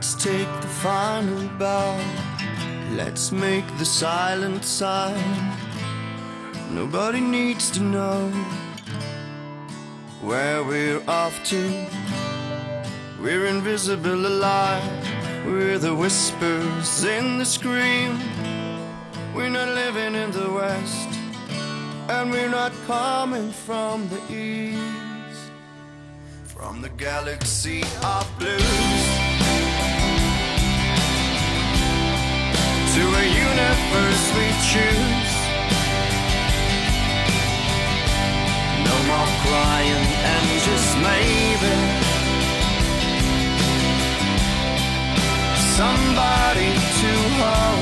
Let's take the final bow. Let's make the silent sign. Nobody needs to know where we're off to. We're invisible alive. We're the whispers in the scream. We're not living in the West, and we're not coming from the East. From the galaxy of blues to a universe we choose. No more crying and just maybe somebody to hold.